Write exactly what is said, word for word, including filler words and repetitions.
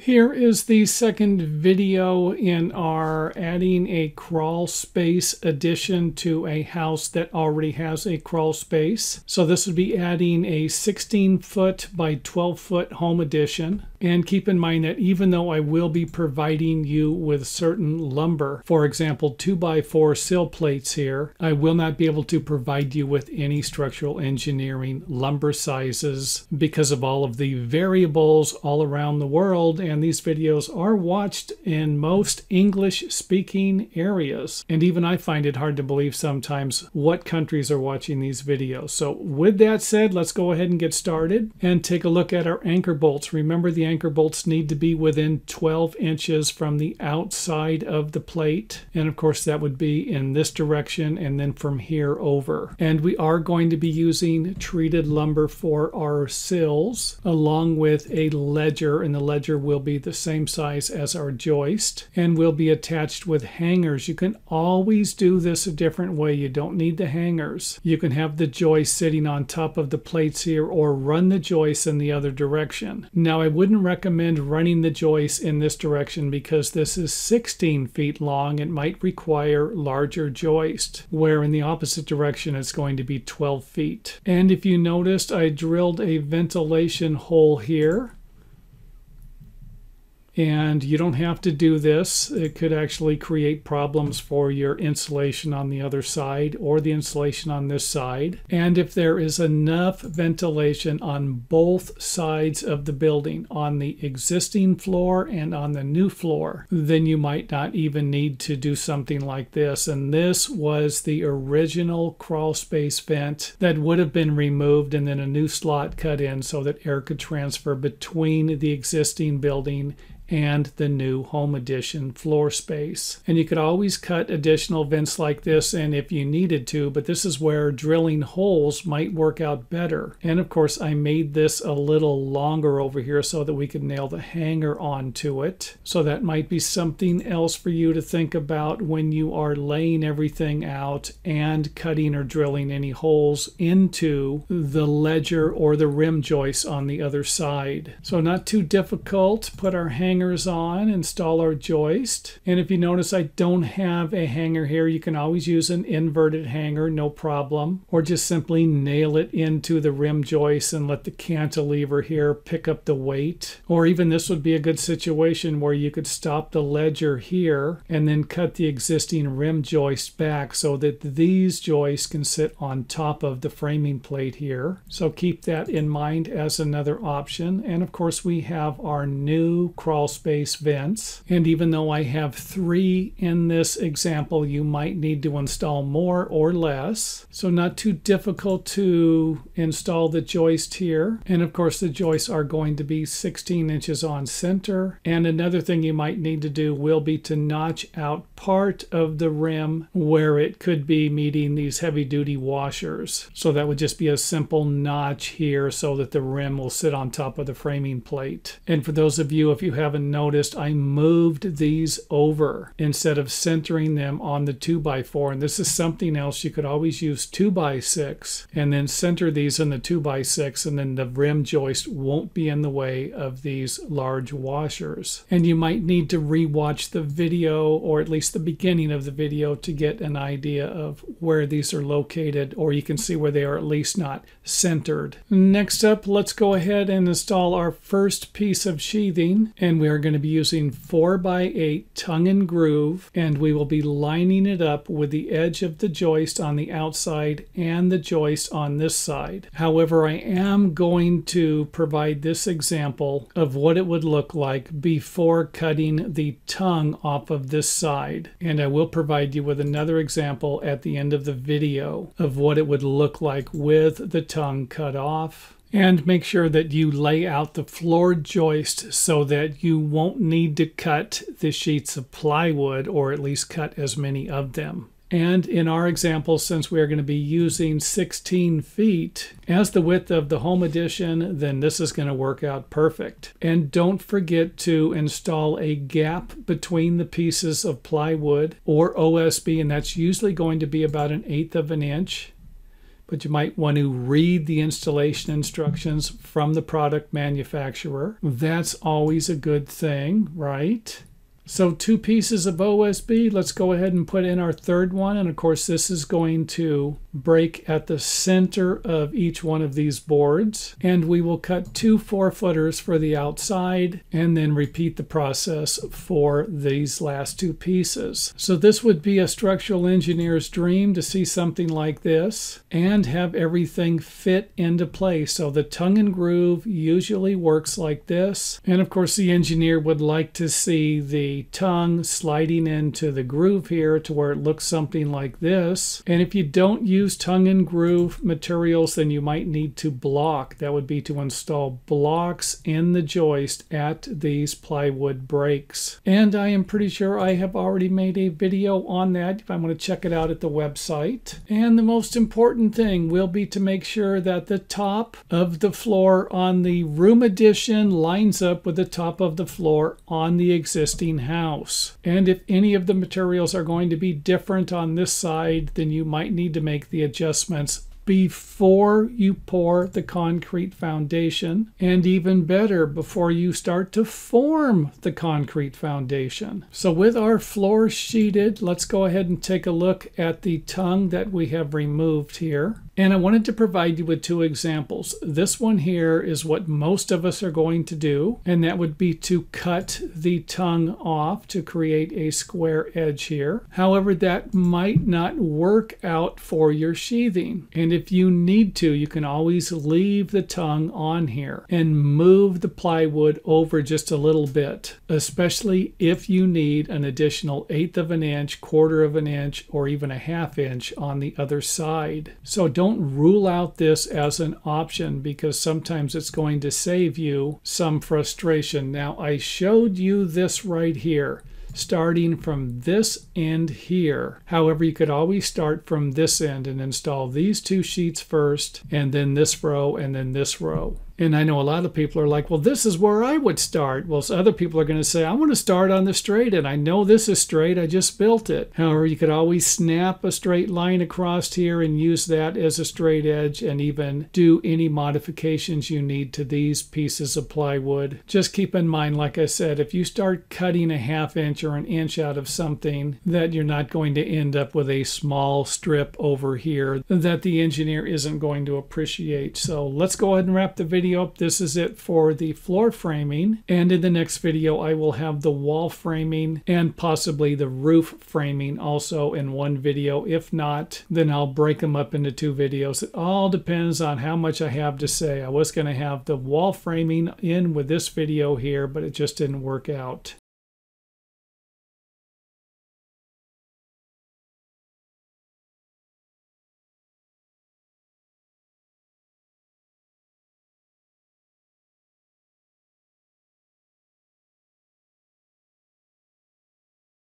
Here is the second video in our adding a crawl space addition to a house that already has a crawl space. So this would be adding a sixteen foot by twelve foot home addition. And keep in mind that even though I will be providing you with certain lumber, for example two by four sill plates here, I will not be able to provide you with any structural engineering lumber sizes because of all of the variables all around the world. And these videos are watched in most English-speaking areas. And even I find it hard to believe sometimes what countries are watching these videos. So with that said, let's go ahead and get started and take a look at our anchor bolts. Remember, the anchor bolts need to be within twelve inches from the outside of the plate. And of course, that would be in this direction and then from here over. And we are going to be using treated lumber for our sills along with a ledger, and the ledger will be the same size as our joist and will be attached with hangers. You can always do this a different way. You don't need the hangers. You can have the joist sitting on top of the plates here or run the joist in the other direction. Now, I wouldn't recommend running the joist in this direction because this is sixteen feet long. It might require larger joist, where in the opposite direction it's going to be twelve feet. And if you noticed, I drilled a ventilation hole here. And you don't have to do this. It could actually create problems for your insulation on the other side or the insulation on this side. And if there is enough ventilation on both sides of the building, on the existing floor and on the new floor, then you might not even need to do something like this. And this was the original crawl space vent that would have been removed and then a new slot cut in so that air could transfer between the existing building and the new home addition floor space. And you could always cut additional vents like this and if you needed to, but this is where drilling holes might work out better. And of course, I made this a little longer over here so that we could nail the hanger onto it. So that might be something else for you to think about when you are laying everything out and cutting or drilling any holes into the ledger or the rim joist on the other side. So not too difficult. Put our hanger hangers on, install our joist. And if you notice, I don't have a hanger here. You can always use an inverted hanger, no problem, or just simply nail it into the rim joist and let the cantilever here pick up the weight. Or even this would be a good situation where you could stop the ledger here and then cut the existing rim joist back so that these joists can sit on top of the framing plate here. So keep that in mind as another option. And of course, we have our new crawl space vents. And even though I have three in this example, you might need to install more or less. So not too difficult to install the joist here. And of course, the joists are going to be sixteen inches on center. And another thing you might need to do will be to notch out part of the rim where it could be meeting these heavy duty washers. So that would just be a simple notch here so that the rim will sit on top of the framing plate. And for those of you, if you have haven't noticed, I moved these over instead of centering them on the two by four. And this is something else. You could always use two by six and then center these in the two by six, and then the rim joist won't be in the way of these large washers. And you might need to re-watch the video, or at least the beginning of the video, to get an idea of where these are located, or you can see where they are at least not centered. Next up, let's go ahead and install our first piece of sheathing. And we are going to be using four by eight tongue and groove, and we will be lining it up with the edge of the joist on the outside and the joist on this side. However, I am going to provide this example of what it would look like before cutting the tongue off of this side. And I will provide you with another example at the end of the video of what it would look like with the tongue cut off. And make sure that you lay out the floor joist so that you won't need to cut the sheets of plywood, or at least cut as many of them. And in our example, since we are going to be using sixteen feet as the width of the home addition, then this is going to work out perfect. And don't forget to install a gap between the pieces of plywood or O S B, and that's usually going to be about an eighth of an inch. but you might want to read the installation instructions from the product manufacturer. That's always a good thing, right? So two pieces of O S B. Let's go ahead and put in our third one. And of course, this is going to break at the center of each one of these boards. And we will cut two four footers for the outside and then repeat the process for these last two pieces. So this would be a structural engineer's dream to see something like this and have everything fit into place. So the tongue and groove usually works like this. And of course, the engineer would like to see the tongue sliding into the groove here to where it looks something like this. And if you don't use tongue and groove materials, then you might need to block. That would be to install blocks in the joist at these plywood breaks. And I am pretty sure I have already made a video on that if I want to check it out at the website. And the most important thing will be to make sure that the top of the floor on the room addition lines up with the top of the floor on the existing house. And if any of the materials are going to be different on this side, then you might need to make the adjustments before you pour the concrete foundation, and even better, before you start to form the concrete foundation. So with our floor sheeted, let's go ahead and take a look at the tongue that we have removed here. And I wanted to provide you with two examples. This one here is what most of us are going to do, and that would be to cut the tongue off to create a square edge here. However, that might not work out for your sheathing. And if you need to, you can always leave the tongue on here and move the plywood over just a little bit, especially if you need an additional eighth of an inch, quarter of an inch, or even a half inch on the other side. So don't Don't rule out this as an option, because sometimes it's going to save you some frustration. Now, I showed you this right here, starting from this end here. However, you could always start from this end and install these two sheets first, and then this row, and then this row. And I know a lot of people are like, well, this is where I would start. Well, so other people are going to say, I want to start on the straight end. I know this is straight. I just built it. However, you could always snap a straight line across here and use that as a straight edge, and even do any modifications you need to these pieces of plywood. Just keep in mind, like I said, if you start cutting a half inch or an inch out of something, that you're not going to end up with a small strip over here that the engineer isn't going to appreciate. So let's go ahead and wrap the video up. This is it for the floor framing, and in the next video I will have the wall framing and possibly the roof framing also in one video. If not, then I'll break them up into two videos. It all depends on how much I have to say. I was going to have the wall framing in with this video here, but it just didn't work out.